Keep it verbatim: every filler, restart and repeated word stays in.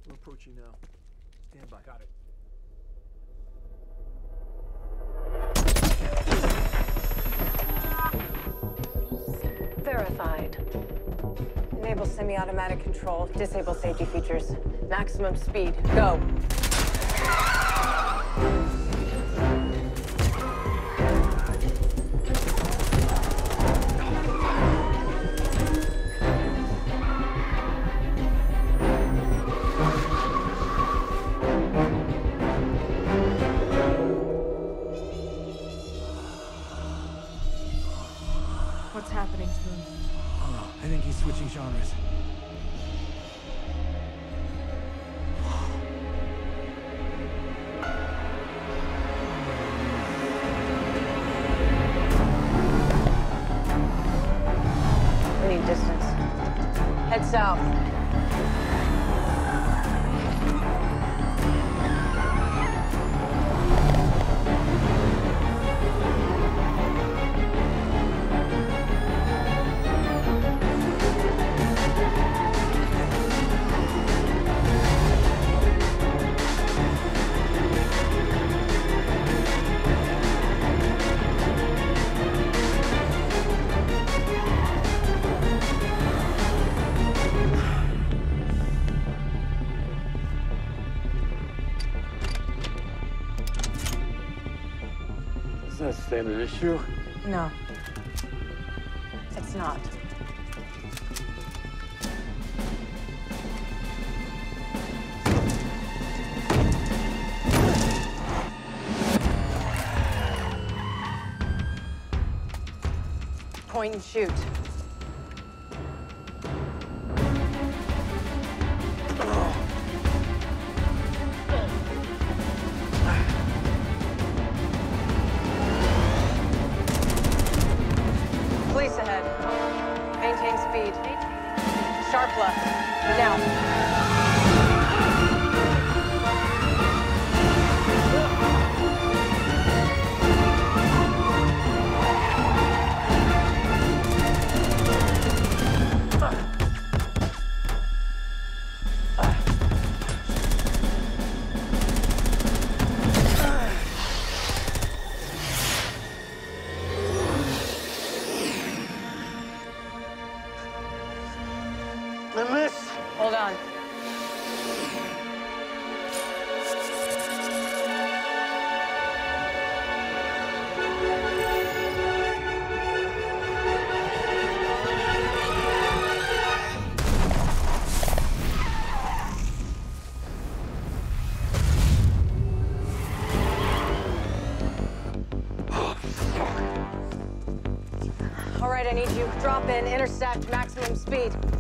We're approaching now. Stand by. Got it. Verified. Enable semi-automatic control. Disable safety features. Maximum speed. Go. What's happening to him? Oh, I think he's switching genres. We need distance. Head south. Is that a standard issue? No. It's not. Point and shoot. Police ahead. Maintain speed. Sharp left. Now. I missed. Hold on. All right, I need you. Drop in, intersect, maximum speed.